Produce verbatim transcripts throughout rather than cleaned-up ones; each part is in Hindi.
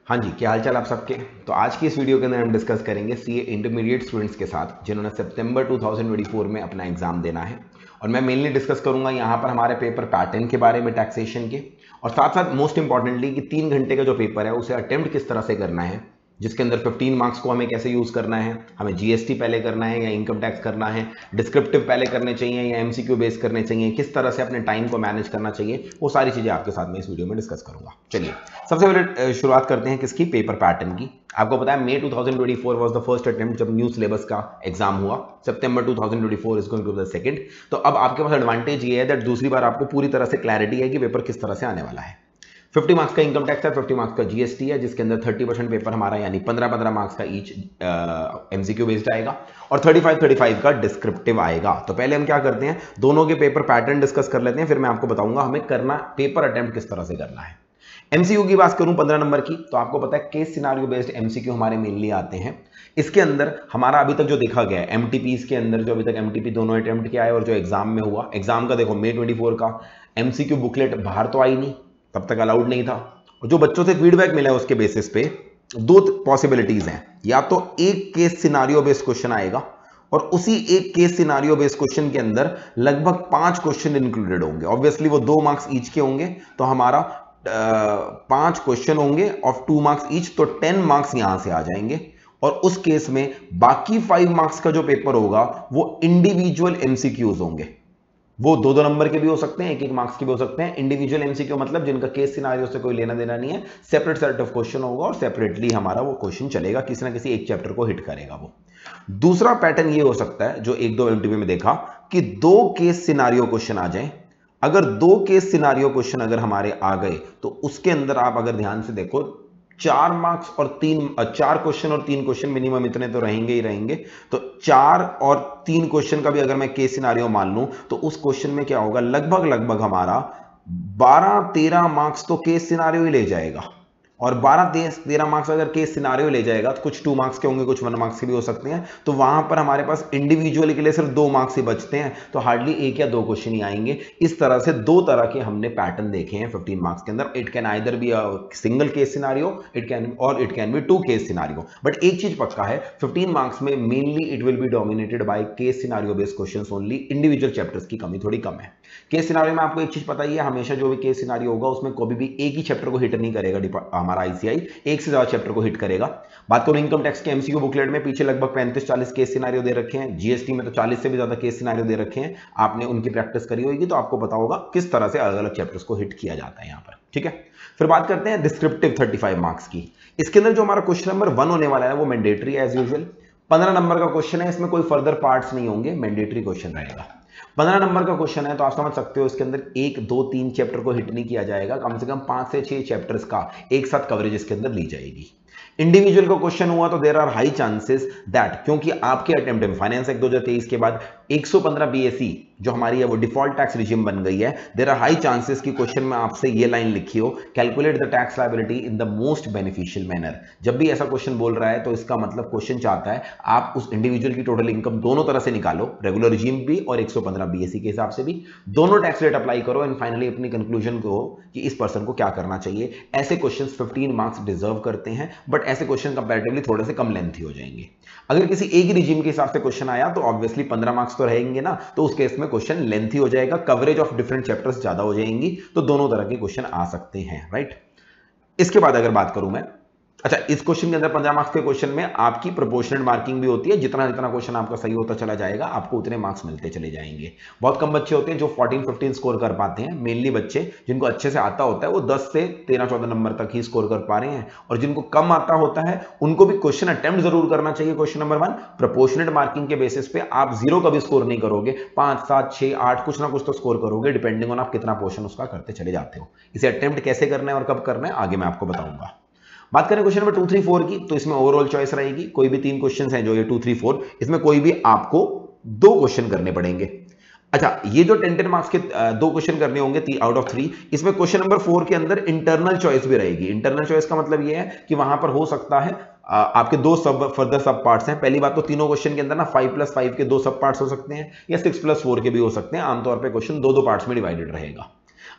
हाँ जी, क्या हाल चाल आप सबके। तो आज की इस वीडियो के अंदर हम डिस्कस करेंगे सीए इंटरमीडिएट स्टूडेंट्स के साथ जिन्होंने सितंबर दो हज़ार चौबीस में अपना एग्जाम देना है। और मैं मेनली डिस्कस करूंगा यहाँ पर हमारे पेपर पैटर्न के बारे में, टैक्सेशन के, और साथ साथ मोस्ट इंपॉर्टेंटली कि तीन घंटे का जो पेपर है उसे अटेम्प्ट किस तरह से करना है, जिसके अंदर पंद्रह मार्क्स को हमें कैसे यूज करना है, हमें जीएसटी पहले करना है या इनकम टैक्स करना है, डिस्क्रिप्टिव पहले करने चाहिए या एमसीक्यू बेस करने चाहिए, किस तरह से अपने टाइम को मैनेज करना चाहिए, वो सारी चीजें आपके साथ में इस वीडियो में डिस्कस करूंगा। चलिए सबसे पहले शुरुआत करते हैं किसकी, पेपर पैटर्न की। आपको पता है मई दो हज़ार चौबीस वाज द फर्स्ट अटेम्प्ट जब न्यू सिलेबस का एग्जाम हुआ। सितंबर दो हज़ार चौबीस is going to be the second. तो अब आपके पास एडवांटेज ये है दैट दूसरी बार आपको पूरी तरह से क्लैरिटी है कि पेपर किस तरह से आने वाला है। पचास मार्क्स का इनकम टैक्स है, पचास मार्क्स का जीएसटी है, जिसके अंदर तीस परसेंट पेपर हमारा यानी पंद्रह पंद्रह मार्क्स का ईच एमसीक्यू बेस्ड आएगा और पैंतीस पैंतीस का डिस्क्रिप्टिव आएगा। तो पहले हम क्या करते हैं, दोनों के पेपर पैटर्न डिस्कस कर लेते हैं, फिर मैं आपको बताऊंगा हमें करना पेपर अटेम्प्ट किस तरह से करना है। एमसीक्यू की बात करूं पंद्रह नंबर की, तो आपको पता है केस सिनारियो बेस्ड एमसीक्यू हमारे मेनली आते हैं। इसके अंदर हमारा अभी तक जो देखा गया है एमटीपीस के अंदर, जो अभी तक एमटीपी दोनों अटेम्प्ट किया है और जो एग्जाम में हुआ, एग्जाम का देखो मई चौबीस का एमसीक्यू बुकलेट बाहर तो आई नहीं, तब तक अलाउड नहीं था। जो बच्चों से फीडबैक मिला है उसके बेसिस पे दो पॉसिबिलिटीज हैं, या तो एक केस सिनारियो बेस्ड क्वेश्चन आएगा और उसी एक केस सिनारियो बेस्ड क्वेश्चन के अंदर लगभग पांच क्वेश्चन इंक्लूडेड होंगे। ऑब्वियसली वो दो मार्क्स ईच के होंगे, तो हमारा पांच क्वेश्चन होंगे ऑफ टू मार्क्स ईच, तो टेन मार्क्स यहां से आ जाएंगे। और उस केस में बाकी फाइव मार्क्स का जो पेपर होगा वो इंडिविजुअल एमसीक्यूज होंगे। वो दो दो नंबर के भी हो सकते हैं, एक एक मार्क्स के भी हो सकते हैं। इंडिविजुअल एमसीक्यू मतलब जिनका केस सिनारियो से कोई लेना देना नहीं है, सेपरेट सेट ऑफ क्वेश्चन होगा और सेपरेटली हमारा वो क्वेश्चन चलेगा, किसी ना किसी एक चैप्टर को हिट करेगा वो। दूसरा पैटर्न ये हो सकता है जो एक दो एमटीपी में देखा कि दो केस सिनारियो क्वेश्चन आ जाए। अगर दो केस सिनारियो क्वेश्चन अगर हमारे आ गए तो उसके अंदर आप अगर ध्यान से देखो चार मार्क्स और तीन चार क्वेश्चन और तीन क्वेश्चन मिनिमम इतने तो रहेंगे ही रहेंगे। तो चार और तीन क्वेश्चन का भी अगर मैं केस सिनारियो मान लूं तो उस क्वेश्चन में क्या होगा, लगभग लगभग हमारा बारह तेरह मार्क्स तो केस सिनारियो ही ले जाएगा। और बारह तेरह मार्क्स अगर केस सिनारियो ले जाएगा तो कुछ टू मार्क्स के होंगे, कुछ वन मार्क्स के भी हो सकते हैं, तो वहां पर हमारे पास इंडिविजुअली के लिए सिर्फ दो मार्क्स ही बचते हैं, तो हार्डली एक या दो क्वेश्चन ही आएंगे। इस तरह से दो तरह के हमने पैटर्न देखे हैं पंद्रह मार्क्स के अंदर। It can either be a single case scenario, it can और it can be two case scenario. But एक चीज पक्का है, पंद्रह मार्क्स में mainly it will be dominated by case scenario based questions only. Individual chapters की कमी थोड़ी कम है। केस सिनारियो में आपको एक चीज पता ही है, हमेशा जो भी केस सिनारियो होगा उसमें कभी भी एक ही चैप्टर को हिट नहीं करेगा हमारा आईसीआई, एक से ज्यादा चैप्टर को हिट करेगा। बात करूं इनकम टैक्स के एमसीक्यू बुकलेट में पीछे लगभग पैंतीस चालीस केस सिनारियो दे रखे हैं, जीएसटी में तो चालीस से भी ज्यादा केस सिनारियो दे रखे हैं। आपने उनकी प्रैक्टिस करी होगी तो आपको पता होगा किस तरह से अलग अलग चैप्टर्स को हिट किया जाता है यहां पर। ठीक है, फिर बात करते हैं डिस्क्रिप्टिव पैंतीस मार्क्स की। इसके अंदर जो हमारा क्वेश्चन नंबर वन होने वाला है वो मैंडेटरी एज यूजुअल पंद्रह नंबर का क्वेश्चन है। इसमें कोई फर्दर पार्ट्स नहीं होंगे, मैंडेटरी क्वेश्चन रहेगा। पंद्रह नंबर का क्वेश्चन है तो आप समझ सकते हो इसके अंदर एक दो तीन चैप्टर को हिट नहीं किया जाएगा, कम से कम पांच से छह चैप्टर्स का एक साथ कवरेज इसके अंदर ली जाएगी। इंडिविजुअल का क्वेश्चन हुआ तो there are high chances that, क्योंकि आपके अटेम्प्ट में फाइनेंस एक्ट दो हज़ार तेईस के बाद एक सौ पंद्रह बीएसई जो हमारी है वो डिफॉल्ट टैक्स रिजिम बन गई है। देयर आर हाई चांसेस कि क्वेश्चन में आपसे ये लाइन लिखी हो, calculate the tax liability in the most beneficial manner. जब भी ऐसा क्वेश्चन बोल रहा है तो इसका मतलब क्वेश्चन चाहता है आप उस इंडिविजुअल की टोटल इनकम दोनों तरह से निकालो, रेगुलर रिजिम भी और एक सौ पंद्रह बीएसई के हिसाब से भी, दोनों टैक्स रेट अप्लाई करो एंड फाइनली अपनी कंक्लूजन को कि इस पर्सन को क्या करना चाहिए। ऐसे क्वेश्चन पंद्रह मार्क्स डिजर्व करते हैं, बट ऐसे क्वेश्चन कंपैरेटिवली थोड़े से कम लेंथी हो जाएंगे। अगर किसी एक ही रिजिम के हिसाब से क्वेश्चन आया तो ऑब्वियसली पंद्रह मार्क्स तो रहेंगे ना, तो उस केस में क्वेश्चन लेंथी हो जाएगा, कवरेज ऑफ डिफरेंट चैप्टर्स ज्यादा हो जाएंगी, तो दोनों तरह के क्वेश्चन आ सकते हैं, राइट। इसके बाद अगर बात करूं मैं, अच्छा इस क्वेश्चन के अंदर पंद्रह मार्क्स के क्वेश्चन में आपकी प्रोपोर्शनल मार्किंग भी होती है। जितना जितना क्वेश्चन आपका सही होता चला जाएगा आपको उतने मार्क्स मिलते चले जाएंगे। बहुत कम बच्चे होते हैं जो चौदह पंद्रह स्कोर कर पाते हैं। मेनली बच्चे जिनको अच्छे से आता होता है वो दस से तेरह चौदह नंबर तक ही स्कोर कर पा रहे हैं, और जिनको कम आता होता है उनको भी क्वेश्चन अटेम्प्ट जरूर करना चाहिए। Question number one proportional marking के बेसिस पे आप जीरो कभी स्कोर नहीं करोगे, पांच सात छह आठ कुछ ना कुछ तो स्कोर करोगे, डिपेंडिंग ऑन आप कितना पोर्शन उसका करते चले जाते हो। इसे अटेम्प्ट कैसे करना है और कब करना है आगे मैं आपको बताऊंगा। बात करें question number two three four की, तो इसमें ओवरऑल चॉइस रहेगी। कोई भी तीन क्वेश्चन हैं जो ये टू थ्री फोर, इसमें कोई भी आपको दो क्वेश्चन करने पड़ेंगे। अच्छा ये जो टेन टेन मार्क्स के दो क्वेश्चन करने होंगे आउट ऑफ थ्री, इसमें क्वेश्चन नंबर फोर के अंदर इंटरनल चॉइस भी रहेगी। इंटरनल चॉइस का मतलब ये है कि वहां पर हो सकता है आपके दो सब फर्दर सब पार्ट्स हैं। पहली बात तो तीनों क्वेश्चन के अंदर ना फाइव प्लस फाइव के दो सब पार्ट्स हो सकते हैं या सिक्स प्लस फोर के भी हो सकते हैं। आमतौर पर क्वेश्चन दो दो पार्ट्स में डिवाइडेड रहेगा।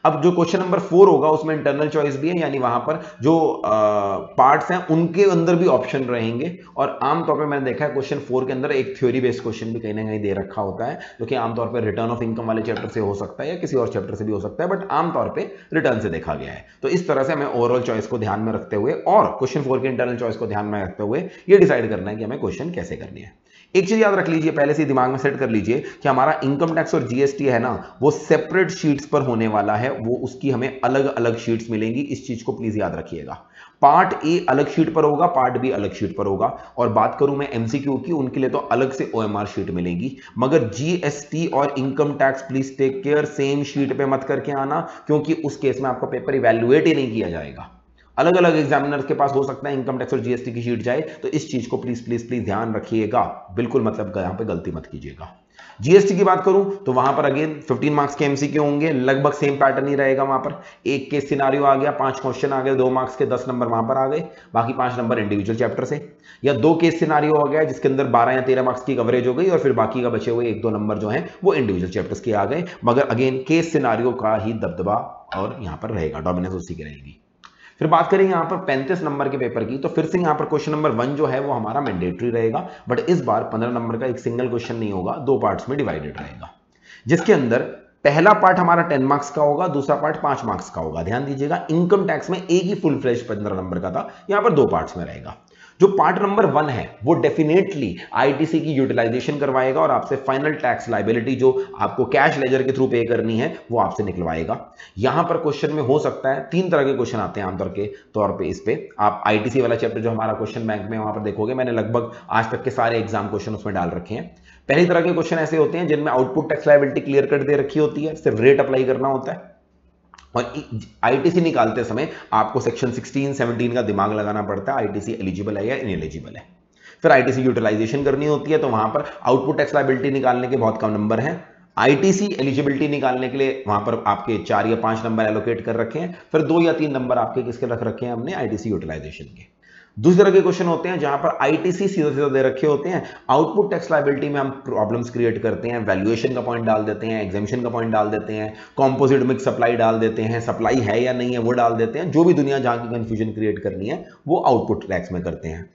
अब जो क्वेश्चन नंबर फोर होगा उसमें इंटरनल चॉइस भी है, यानी वहां पर जो पार्ट्स हैं उनके अंदर भी ऑप्शन रहेंगे। और आमतौर पर मैंने देखा है क्वेश्चन फोर के अंदर एक थ्योरी बेस्ड क्वेश्चन भी कहीं ना कहीं दे रखा होता है, जो कि आमतौर पर रिटर्न ऑफ इनकम वाले चैप्टर से हो सकता है या किसी और चैप्टर से भी हो सकता है, बट आमतौर पर रिटर्न से देखा गया है। तो इस तरह से हमें ओवरऑल चॉइस को ध्यान में रखते हुए और क्वेश्चन फोर के इंटरनल चॉइस को ध्यान में रखते हुए ये डिसाइड करना है कि हमें क्वेश्चन कैसे करनी है। एक चीज याद रख लीजिए, पहले से दिमाग में सेट कर लीजिए कि हमारा इनकम टैक्स और जीएसटी है ना, वो सेपरेट शीट्स पर होने वाला है, वो उसकी हमें अलग अलग शीट्स मिलेंगी। इस चीज को प्लीज याद रखिएगा। पार्ट ए अलग शीट पर होगा, पार्ट बी अलग शीट पर होगा। और बात करूं मैं एमसीक्यू की, उनके लिए तो अलग से ओएमआर शीट मिलेगी, मगर जीएसटी और income tax please take care same sheet पे मत करके आना, क्योंकि उस केस में आपका पेपर इवैल्यूएट ही नहीं किया जाएगा। अलग अलग एग्जामिनर्स के पास हो सकता है इनकम टैक्स और जीएसटी की शीट जाए, तो इस चीज को प्लीज प्लीज प्लीज ध्यान रखिएगा, बिल्कुल मतलब यहां पे गलती मत कीजिएगा। जीएसटी की बात करूं तो वहां पर अगेन फिफ्टीन मार्क्स के एमसीक्यू होंगे, लगभग सेम पैटर्न ही रहेगा। वहां पर एक केस सिनारियो आ गया, पांच क्वेश्चन आ गए, दो मार्क्स के दस नंबर वहां पर आ गए, बाकी पांच नंबर इंडिविजुअल चैप्टर से। या दो केस सिनारियो हो गया जिसके अंदर बारह या तेरह मार्क्स की कवरेज हो गई और फिर बाकी का बचे हुए एक दो नंबर जो है वो इंडिविजुअल चैप्टर्स के आ गए, मगर अगेन केस सिनारियो का ही दबदबा और यहां पर रहेगा, डोमिनेंस उसी की रहेगी। फिर बात करें यहां पर पैंतीस नंबर के पेपर की, तो फिर से यहां पर क्वेश्चन नंबर वन जो है वो हमारा मैंडेटरी रहेगा, बट इस बार पंद्रह नंबर का एक सिंगल क्वेश्चन नहीं होगा, दो पार्ट्स में डिवाइडेड रहेगा, जिसके अंदर पहला पार्ट हमारा टेन मार्क्स का होगा, दूसरा पार्ट पांच मार्क्स का होगा। ध्यान दीजिएगा, इनकम टैक्स में एक ही फुल फ्लेज पंद्रह नंबर का था, यहां पर दो पार्ट्स में रहेगा। जो पार्ट नंबर वन है वो डेफिनेटली आईटीसी की यूटिलाइजेशन करवाएगा और आपसे फाइनल टैक्स लायबिलिटी जो आपको कैश लेजर के थ्रू पे करनी है वो आपसे निकलवाएगा। यहां पर क्वेश्चन में हो सकता है तीन तरह के क्वेश्चन आते हैं आमतौर के तौर पे। इस पे आप आईटीसी वाला चैप्टर जो हमारा क्वेश्चन बैंक में वहां पर देखोगे, मैंने लगभग आज तक के सारे एग्जाम क्वेश्चन उसमें डाल रखे हैं। पहली तरह के क्वेश्चन ऐसे होते हैं जिनमें output tax liability clear cut दे रखी होती है, सिर्फ रेट अप्लाई करना होता है। और आईटीसी निकालते समय आपको सेक्शन सिक्सटीन सेवनटीन का दिमाग लगाना पड़ता है, आईटीसी एलिजिबल है या इनएलिजिबल है। फिर आईटीसी यूटिलाइजेशन करनी होती है, तो वहां पर आउटपुट टैक्स लायबिलिटी निकालने के बहुत कम नंबर हैं। आईटीसी एलिजिबिलिटी निकालने के लिए वहां पर आपके चार या पांच नंबर एलोकेट कर रखे हैं, फिर दो या तीन नंबर आपके किसके रख रखे हैं हमने, आईटीसी यूटिलाइजेशन के। दूसरी तरह के क्वेश्चन होते हैं जहां पर आईटीसी सीधा सीधा दे रखे होते हैं, आउटपुट टैक्स लायबिलिटी में हम प्रॉब्लम्स क्रिएट करते हैं, वैल्यूएशन का पॉइंट डाल देते हैं, एग्जेम्पशन का पॉइंट डाल देते हैं, कॉम्पोजिट मिक्स सप्लाई डाल देते हैं, सप्लाई है या नहीं है वो डाल देते हैं। जो भी दुनिया जहां की कंफ्यूजन क्रिएट करनी है वो आउटपुट टैक्स में करते हैं।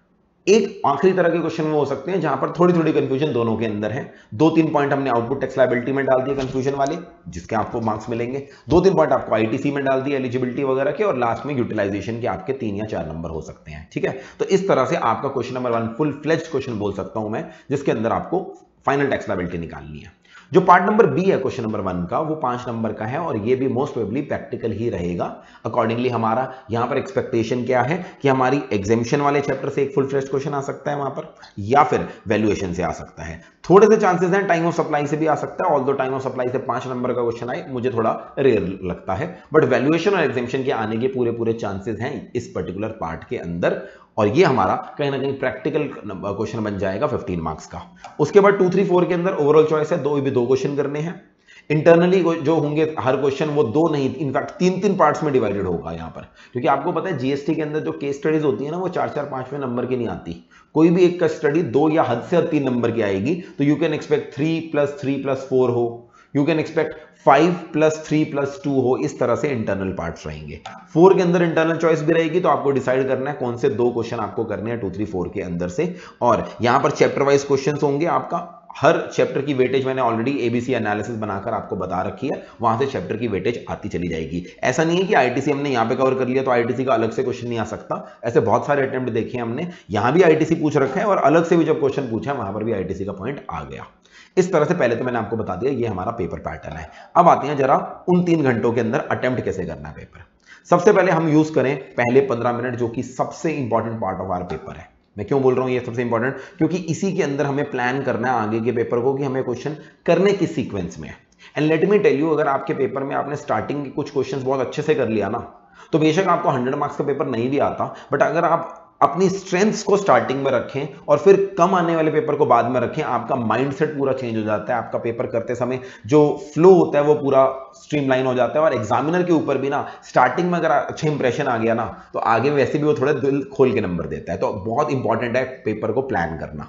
एक आखिरी तरह के क्वेश्चन वो हो सकते हैं जहां पर थोड़ी थोड़ी कंफ्यूजन दोनों के अंदर है, दो तीन पॉइंट हमने आउटपुट टैक्स लायबिलिटी में डाल दिए कंफ्यूजन वाले, जिसके आपको मार्क्स मिलेंगे, दो तीन पॉइंट आपको आईटीसी में डाल दिए एलिजिबिलिटी वगैरह के, और लास्ट में यूटिलाइजेशन के आपके तीन या चार नंबर हो सकते हैं। ठीक है, तो इस तरह से आपका question number one full fledged question बोल सकता हूं मैं, जिसके अंदर आपको फाइनल टैक्स लायबिलिटी निकालनी है। जो पार्ट नंबर बी है क्वेश्चन नंबर वन का, वो पांच नंबर का है और ये भी मोस्ट प्रोबेबली प्रैक्टिकल ही रहेगा। अकॉर्डिंगली हमारा यहां पर एक्सपेक्टेशन क्या है कि हमारी एग्जेम्पशन वाले चैप्टर से एक फुल फ्लेज्ड क्वेश्चन आ सकता है वहां पर, या फिर वैल्यूएशन से आ सकता है। थोड़े से चांसेस हैं टाइम ऑफ सप्लाई से भी आ सकता है, ऑल्दो टाइम ऑफ सप्लाई से पांच नंबर का क्वेश्चन आए मुझे थोड़ा रेयर लगता है, बट वैल्यूएशन और एग्जेम्पशन के आने के पूरे पूरे चांसेस हैं इस पर्टिकुलर पार्ट के अंदर, और ये हमारा कहीं ना कहीं प्रैक्टिकल क्वेश्चन बन जाएगा फिफ्टीन मार्क्स का। उसके बाद टू थ्री फोर के अंदर ओवरऑल चॉइस है, दो भी दो क्वेश्चन करने हैं। इंटरनली जो होंगे हर क्वेश्चन वो दो नहीं, इनफैक्ट तीन तीन पार्ट्स में डिवाइडेड होगा यहां पर, क्योंकि आपको पता है जीएसटी के अंदर जो केस स्टडीज होती है ना वो चार चार पांचवें नंबर की नहीं आती, कोई भी एक का स्टडी दो या हद से तीन नंबर की आएगी। तो you can expect three plus three plus four हो, you can expect five plus three plus two हो, इस तरह से इंटरनल पार्ट्स रहेंगे। फोर के अंदर इंटरनल चॉइस भी रहेगी, तो आपको डिसाइड करना है कौन से दो क्वेश्चन आपको करने हैं टू थ्री फोर के अंदर से। और यहां पर चैप्टर वाइज क्वेश्चंस होंगे, आपका हर चैप्टर की वेटेज मैंने ऑलरेडी एबीसी एनालिसिस बनाकर आपको बता रखी है, वहां से चैप्टर की वेटेज आती चली जाएगी। ऐसा नहीं है कि आईटीसी हमने यहां पे कवर कर लिया तो आईटीसी का अलग से क्वेश्चन नहीं आ सकता, ऐसे बहुत सारे अटेम्प्ट देखे हमने, यहां भी आईटीसी पूछ रखा है और अलग से भी जब क्वेश्चन पूछा है वहां पर भी आईटीसी का पॉइंट आ गया। इस तरह से पहले तो मैंने आपको बता दिया ये हमारा पेपर पैटर्न है। अब आते हैं जरा उन तीन घंटों के अंदर अटेम्प्ट कैसे करना है पेपर। सबसे पहले हम यूज करें पहले पंद्रह मिनट, जो कि सबसे important part of our paper है। मैं क्यों बोल रहा हूं ये सबसे इंपॉर्टेंट, क्योंकि इसी के अंदर हमें प्लान करना है आगे के पेपर को कि हमें क्वेश्चन करने किस सीक्वेंस में है। And let me tell you, अगर आपके पेपर में आपने स्टार्टिंग के कुछ क्वेश्चंस बहुत अच्छे से कर लिया ना, तो बेशक आपको हंड्रेड मार्क्स का पेपर नहीं भी आता, बट अगर आप अपनी स्ट्रेंथ्स को स्टार्टिंग में रखें और फिर कम आने वाले पेपर को बाद में रखें, आपका माइंडसेट पूरा चेंज हो जाता है। आपका पेपर करते समय जो फ्लो होता है वो पूरा स्ट्रीमलाइन हो जाता है, और एग्जामिनर के ऊपर भी ना स्टार्टिंग में अगर अच्छा इंप्रेशन आ गया ना, तो आगे वैसे भी वो थोड़ा दिल खोल के नंबर देता है। तो बहुत इंपॉर्टेंट है पेपर को प्लान करना।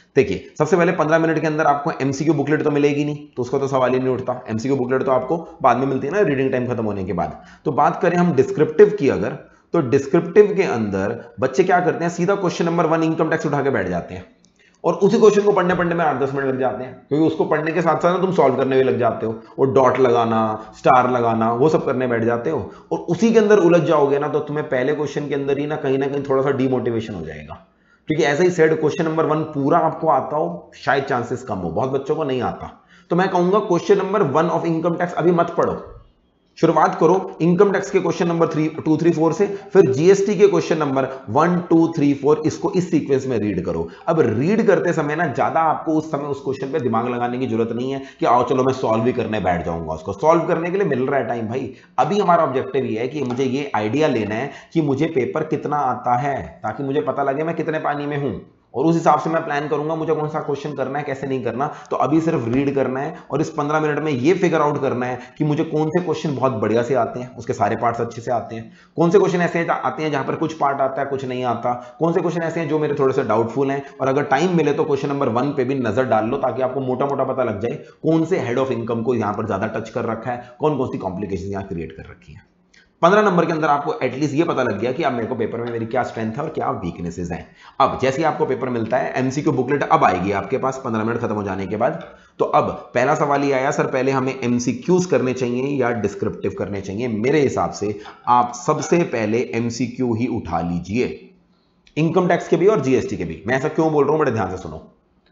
देखिए सबसे पहले पंद्रह मिनट के अंदर आपको एमसीक्यू बुकलेट तो मिलेगी नहीं, तो उसका तो सवाल ही नहीं उठता। एमसीक्यू बुकलेट तो आपको बाद में मिलती है ना, रीडिंग टाइम खत्म होने के बाद। तो बात करें हम डिस्क्रिप्टिव की अगर, तो डिस्क्रिप्टिव के अंदर बच्चे क्या करते हैं, सीधा question number one income tax उठा के बैठ जाते हैं और उसी क्वेश्चन को पढ़ने पढ़ने में आठ दस मिनट लग जाते हैं, क्योंकि उसको पढ़ने के साथ साथ ना तुम सॉल्व करने में लग जाते हो, और डॉट लगाना, स्टार लगाना, वो सब करने बैठ जाते हो और उसी के अंदर उलझ जाओगे ना, तो तुम्हें पहले क्वेश्चन के अंदर ही ना कहीं ना कहीं थोड़ा सा डीमोटिवेशन हो जाएगा। क्योंकि ऐसा ही सेड क्वेश्चन नंबर वन पूरा आपको आता हो, शायद चांसेस कम हो, बहुत बच्चों को नहीं आता। तो मैं कहूंगा question number one of income tax अभी मत पढ़ो, शुरुआत करो इनकम टैक्स के question number three two three four से, फिर जीएसटी के question number one two three four, इसको इस सीक्वेंस में रीड करो। अब रीड करते समय ना ज्यादा आपको उस समय उस क्वेश्चन पे दिमाग लगाने की जरूरत नहीं है कि आओ चलो मैं सॉल्व भी करने बैठ जाऊंगा। उसको सॉल्व करने के लिए मिल रहा है टाइम भाई। अभी हमारा ऑब्जेक्टिव ये है कि मुझे ये आइडिया लेना है कि मुझे पेपर कितना आता है, ताकि मुझे पता लगे मैं कितने पानी में हूं, और उस हिसाब से मैं प्लान करूंगा मुझे कौन सा क्वेश्चन करना है, कैसे नहीं करना। तो अभी सिर्फ रीड करना है और इस पंद्रह मिनट में ये फिगर आउट करना है कि मुझे कौन से क्वेश्चन बहुत बढ़िया से आते हैं, उसके सारे पार्ट्स अच्छे से आते हैं, कौन से क्वेश्चन ऐसे आते हैं जहां पर कुछ पार्ट आता है कुछ नहीं आता, कौन से क्वेश्चन ऐसे हैं जो मेरे थोड़े से डाउटफुल हैं। और अगर टाइम मिले तो क्वेश्चन नंबर वन पे भी नजर डाल लो, ताकि आपको मोटा मोटा पता लग जाए कौन से हेड ऑफ इनकम को यहां पर ज्यादा टच कर रखा है, कौन कौन सी कॉम्प्लिकेशन यहां क्रिएट कर रखी है। पंद्रह नंबर के अंदर आपको एटलीस्ट ये पता लग गया कि अब मेरे को पेपर में मेरी क्या स्ट्रेंथ है और क्या वीकनेसेस हैं। अब जैसे ही आपको पेपर मिलता है, एमसीक्यू बुकलेट अब आएगी आपके पास पंद्रह मिनट खत्म हो जाने के बाद। तो अब पहला सवाल ये आया, सर पहले हमें एमसीक्यूज करने चाहिए या डिस्क्रिप्टिव करने चाहिए? मेरे हिसाब से आप सबसे पहले एमसीक्यू ही उठा लीजिए, इनकम टैक्स के भी और जीएसटी के भी। मैं ऐसा क्यों बोल रहा हूं, बड़े ध्यान से सुनो।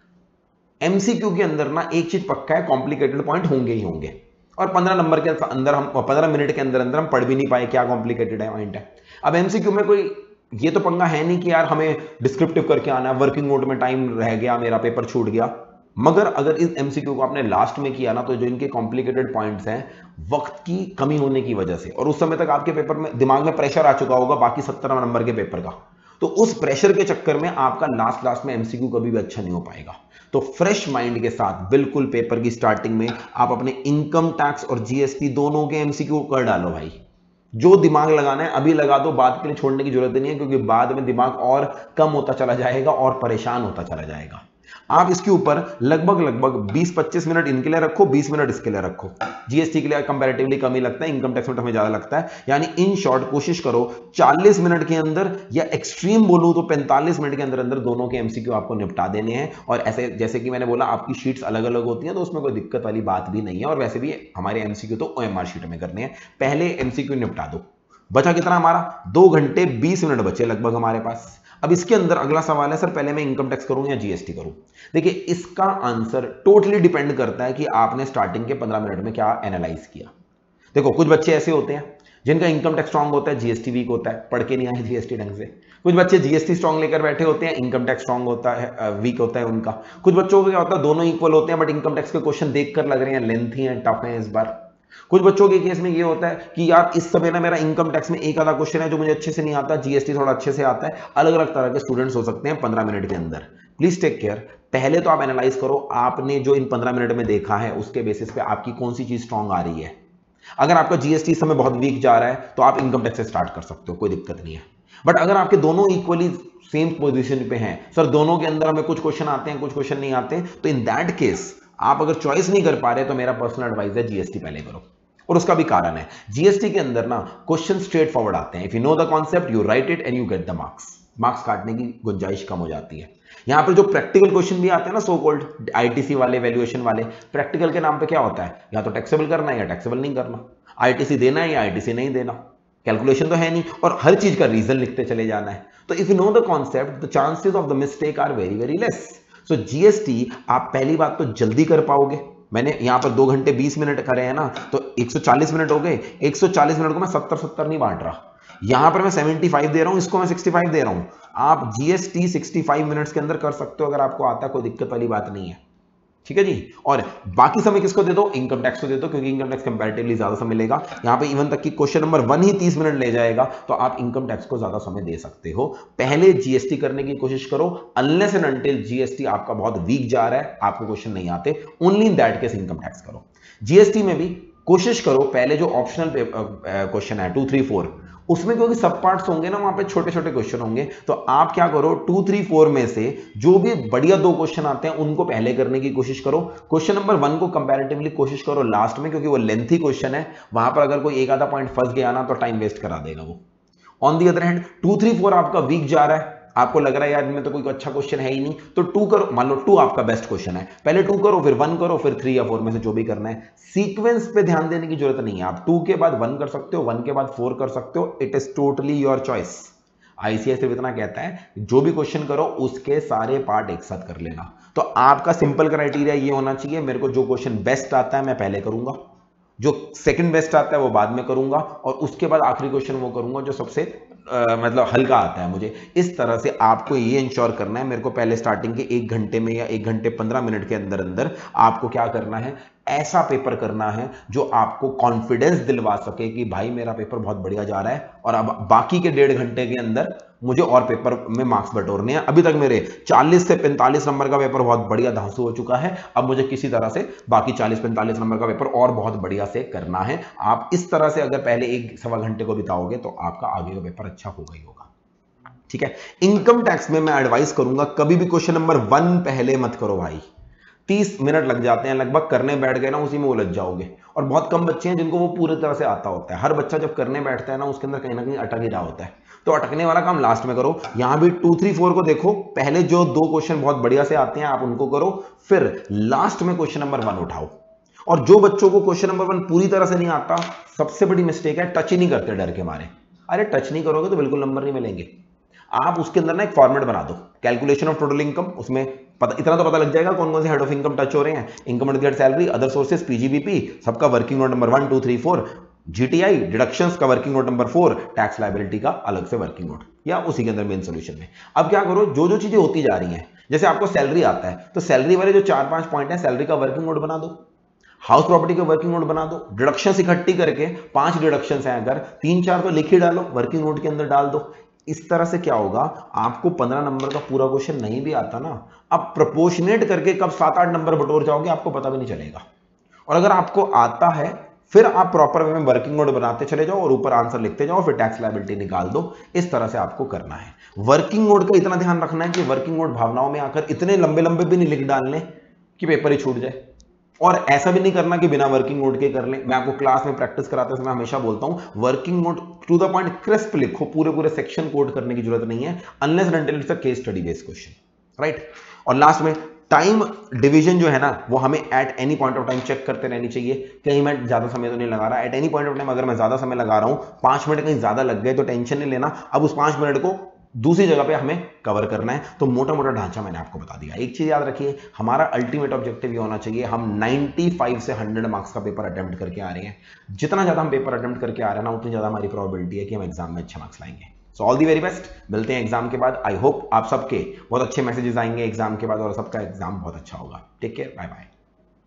एमसीक्यू के अंदर ना एक चीज पक्का है, कॉम्प्लिकेटेड पॉइंट होंगे ही होंगे, और पंद्रह नंबर के अंदर हम पंद्रह मिनट के अंदर अंदर हम पढ़ भी नहीं पाए क्या कॉम्प्लिकेटेड है पॉइंट है। अब एमसीक्यू में कोई ये तो पंगा है नहीं कि यार हमें डिस्क्रिप्टिव करके आना है, वर्किंग मोड में टाइम रह गया, मेरा पेपर छूट गया। मगर अगर इस एमसीक्यू को आपने लास्ट में किया ना, तो जो इनके कॉम्प्लिकेटेड पॉइंट्स हैं वक्त की कमी होने की वजह से, और उस समय तक आपके पेपर में दिमाग में प्रेशर आ चुका होगा बाकी सत्तर नंबर के पेपर का, तो उस प्रेशर के चक्कर में आपका लास्ट लास्ट में एमसीक्यू कभी भी अच्छा नहीं हो पाएगा। तो फ्रेश माइंड के साथ बिल्कुल पेपर की स्टार्टिंग में आप अपने इनकम टैक्स और जीएसटी दोनों के एमसीक्यू कर डालो भाई। जो दिमाग लगाना है अभी लगा दो, बाद के लिए छोड़ने की जरूरत नहीं है, क्योंकि बाद में दिमाग और कम होता चला जाएगा और परेशान होता चला जाएगा। आप इसके ऊपर लगभग लगभग बीस पच्चीस मिनट इनके लिए रखो, बीस मिनट इसके लिए रखो। जीएसटी के लिए कंपैरेटिवली कम ही लगता है, इनकम टैक्स में हमें ज्यादा लगता है। यानी इन शॉर्ट कोशिश करो चालीस मिनट के अंदर, या एक्सट्रीम बोलूं तो पैंतालीस मिनट के अंदर अंदर दोनों के एमसीक्यू आपको निपटा देने हैं। और ऐसे जैसे कि मैंने बोला आपकी शीट्स अलग अलग होती हैं, तो उसमें कोई दिक्कत वाली बात भी नहीं है। और वैसे भी हमारे एमसीक्यू तो ओएमआर शीट में करने हैं, पहले एमसीक्यू निपटा दो। बचा कितना हमारा, दो घंटे बीस मिनट बचे लगभग हमारे पास। अब इसके अंदर अगला सवाल है, सर पहले मैं इनकम टैक्स करूं या जीएसटी करूं? देखिए इसका आंसर टोटली डिपेंड करता है कि आपने स्टार्टिंग के पंद्रह मिनट में क्या एनालाइज किया। देखो कुछ बच्चे ऐसे होते हैं जिनका इनकम टैक्स स्ट्रांग होता है, जीएसटी वीक होता है, पढ़ के नहीं आए जीएसटी ढंग से। कुछ बच्चे जीएसटी स्ट्रांग लेकर बैठे होते हैं, इनकम टैक्स स्ट्रांग होता है, वीक होता है उनका। कुछ बच्चों को क्या होता है, दोनों इक्वल होते हैं, बट इनकम टैक्स के क्वेश्चन देखकर लग रहे हैं लेंथी हैं, टफ हैं इस बार। कुछ बच्चों के केस में ये होता है कि यार इस समय ना मेरा इनकम टैक्स में एक आधा क्वेश्चन है जो मुझे अच्छे से नहीं आता, जीएसटी थोड़ा अच्छे से आता है। अलग अलग तरह के स्टूडेंट्स हो सकते हैं पंद्रह मिनट के अंदर। Please take care. पहले तो आप एनालाइज करो आपने जो इन पंद्रह मिनट में देखा है उसके बेसिस पे आपकी कौन सी चीज स्ट्रांग आ रही है। अगर आपका जीएसटी इस समय बहुत वीक जा रहा है तो आप इनकम टैक्स से स्टार्ट कर सकते हो, कोई दिक्कत नहीं है। बट अगर आपके दोनों इक्वली सेम पोजीशन पे हैं, सर दोनों के अंदर हमें कुछ क्वेश्चन आते हैं कुछ क्वेश्चन नहीं आते, तो इन दैट केस आप अगर चॉइस नहीं कर पा रहे तो मेरा पर्सनल एडवाइस है जीएसटी पहले करो। और उसका भी कारण है, जीएसटी के अंदर ना क्वेश्चन स्ट्रेट फॉरवर्ड आते हैं। If you know the concept you write it and you get the marks. Marks काटने की गुंजाइश कम हो जाती है। यहां पर जो प्रैक्टिकल क्वेश्चन भी आते हैं ना, सो कॉल्ड आईटीसी वाले, वैल्यूएशन वाले, प्रैक्टिकल के नाम पे क्या होता है, या तो टैक्सेबल करना है या टैक्सेबल नहीं करना, आईटीसी देना है या आईटीसी नहीं देना, कैलकुलेशन तो है नहीं, और हर चीज का रीजन लिखते चले जाना है। तो if you know the concept the chances of the mistake are very very less. So GST आप पहली बात तो जल्दी कर पाओगे। मैंने यहां पर दो घंटे बीस मिनट करे हैं ना, तो एक सौ चालीस मिनट हो गए। एक सौ चालीस मिनट को मैं सत्तर सत्तर नहीं बांट रहा, यहां पर मैं पचहत्तर दे रहा हूं, इसको मैं पैंसठ दे रहा हूं। आप जीएसटी पैंसठ मिनट्स के अंदर कर सकते हो अगर आपको आता है, कोई दिक्कत वाली बात नहीं है। ठीक है जी। और बाकी समय किसको दे दो, इनकम टैक्स को दे दो, क्योंकि इनकम टैक्स कंपैरेटिवली ज्यादा समय लेगा। यहां पे इवन तक कि क्वेश्चन नंबर वन ही तीस मिनट ले जाएगा, तो आप इनकम टैक्स को ज्यादा समय दे सकते हो। पहले जीएसटी करने की कोशिश करो, अनलेस एंड अनटिल जीएसटी आपका बहुत वीक जा रहा है, आपको क्वेश्चन नहीं आते, only in that case income tax करो। जीएसटी में भी कोशिश करो पहले जो ऑप्शनल क्वेश्चन है टू थ्री फोर, उसमें क्योंकि सब पार्ट्स होंगे ना, वहां पे छोटे छोटे क्वेश्चन होंगे, तो आप क्या करो, टू थ्री फोर में से जो भी बढ़िया दो क्वेश्चन आते हैं उनको पहले करने की कोशिश करो। क्वेश्चन नंबर वन को कंपैरेटिवली कोशिश करो लास्ट में, क्योंकि वो लेंथी क्वेश्चन है, वहां पर अगर कोई एक आधा पॉइंट फंस गया ना तो टाइम वेस्ट करा देगा वो। On the other hand two three four आपका वीक जा रहा है, आपको लग रहा है यार इनमें तो कोई अच्छा क्वेश्चन है ही नहीं, तो टू करो, मान लो टू आपका बेस्ट क्वेश्चन है, पहले टू करो, फिर वन करो, फिर थ्री या फोर में से जो भी करना है। सीक्वेंस पे ध्यान देने की जरूरत नहीं है, आप टू के बाद वन कर सकते हो, वन के बाद फोर कर सकते हो, it is totally your choice. ICS सिर्फ इतना कहता है जो भी क्वेश्चन करो उसके सारे पार्ट एक साथ कर लेना। तो आपका सिंपल क्राइटेरिया ये होना चाहिए, मेरे को जो क्वेश्चन बेस्ट आता है मैं पहले करूंगा, जो सेकंड बेस्ट आता है वो बाद में करूंगा, और उसके बाद आखिरी क्वेश्चन वो करूंगा जो सबसे Uh, मतलब हल्का आता है मुझे। इस तरह से आपको ये इंश्योर करना है, मेरे को पहले स्टार्टिंग के एक घंटे में या एक घंटे पंद्रह मिनट के अंदर अंदर आपको क्या करना है, ऐसा पेपर करना है जो आपको कॉन्फिडेंस दिलवा सके कि भाई मेरा पेपर बहुत बढ़िया जा रहा है, और अब बाकी के डेढ़ घंटे के अंदर मुझे और पेपर में मार्क्स बटोरने हैं। अभी तक मेरे चालीस से पैंतालीस नंबर का पेपर बहुत बढ़िया धांसू हो चुका है, अब मुझे किसी तरह से बाकी चालीस पैंतालीस नंबर का पेपर और बहुत बढ़िया से करना है। आप इस तरह से अगर पहले एक सवा घंटे को बिताओगे तो आपका आगे का पेपर अच्छा होगा ही होगा। ठीक है। इनकम टैक्स में मैं एडवाइस करूंगा कभी भी क्वेश्चन नंबर वन पहले मत करो भाई, तीस मिनट लग जाते हैं लगभग, करने बैठ गए ना उसी में उलझ जाओगे। और बहुत कम बच्चे हैं जिनको वो पूरी तरह से आता होता है, हर बच्चा जब करने बैठता है ना उसके अंदर कहीं ना कहीं अटक ही रहा होता है, तो अटकने वाला काम लास्ट में करो। यहां भी टू थ्री फोर को देखो, पहले जो दो क्वेश्चन बहुत बढ़िया से आते हैं आप उनको करो, फिर लास्ट में क्वेश्चन नंबर वन उठाओ। और जो बच्चों को क्वेश्चन नंबर वन पूरी तरह से नहीं आता, सबसे बड़ी मिस्टेक है टच ही नहीं करते डर के मारे। अरे टच नहीं करोगे तो बिल्कुल नंबर नहीं मिलेंगे। आप उसके अंदर ना एक फॉर्मेट बना दो, कैलकुलेशन ऑफ टोटल इनकम, उसमें पता, इतना तो पता लग जाएगा कौन कौन से हेड ऑफ इनकम टच हो रहे हैं, income and salary, other sources, PGBP, सबका working note number one two three four, GTI, deductions का working note number four, tax liability का अलग से वर्किंग नोट, या उसी के अंदर मेन सोल्यूशन में। अब क्या करो, जो जो चीजें होती जा रही हैं, जैसे आपको सैलरी आता है तो सैलरी वाले जो चार पांच पॉइंट है सैलरी का वर्किंग नोट बना दो, हाउस प्रॉपर्टी का वर्किंग नोट बना दो, डिडक्शंस इकट्ठी करके पांच डिडक्शंस हैं अगर, तीन चार तो लिख ही डालो, वर्किंग नोट के अंदर डाल दो। इस तरह से क्या होगा, आपको पंद्रह नंबर का पूरा क्वेश्चन नहीं भी आता ना, अब प्रोपोर्शनेट करके कब सात आठ नंबर बटोर जाओगे आपको पता भी नहीं चलेगा। और अगर आपको आता है फिर आप प्रॉपर वे में वर्किंग नोट बनाते चले जाओ और ऊपर आंसर लिखते जाओ, फिर टैक्स लायबिलिटी निकाल दो। इस तरह से आपको करना है। वर्किंग नोट का इतना ध्यान रखना है कि वर्किंग नोट भावनाओं में आकर इतने लंबे लंबे भी नहीं लिख डालने कि पेपर ही छूट जाए, और ऐसा भी नहीं करना कि बिना वर्किंग नोट के कर लें। मैं आपको क्लास में प्रैक्टिस कराते समय हमेशा बोलता हूं working note to the point crisp लिखो, पूरे पूरे सेक्शन कोड करने की जरूरत नहीं है, unless and until it's a case study based question, right. और लास्ट में टाइम डिवीजन जो है ना, वो हमें at any point of time check करते रहनी चाहिए। कहीं मैं ज्यादा समय तो नहीं लगा रहा, at any point of time अगर मैं ज्यादा समय लगा रहा हूं, पांच मिनट कहीं ज्यादा लग गए तो टेंशन नहीं लेना, अब उस पांच मिनट को दूसरी जगह पे हमें कवर करना है। तो मोटा मोटा ढांचा मैंने आपको बता दिया। एक चीज याद रखिए, हमारा अल्टीमेट ऑब्जेक्टिव ये होना चाहिए, हम पचानवे से सौ मार्क्स का पेपर अटेम्प्ट करके आ रहे हैं। जितना ज्यादा हम पेपर अटेम्प्ट करके आ रहे हैं ना, उतनी ज्यादा हमारी प्रोबेबिलिटी है कि हम एग्जाम में अच्छे मार्क्स लाएंगे। So all the very best, मिलते हैं एग्जाम के बाद। आई होप आप सबके बहुत अच्छे मैसेजेस आएंगे एग्जाम के बाद और सबका एग्जाम बहुत अच्छा होगा। Take care, bye bye.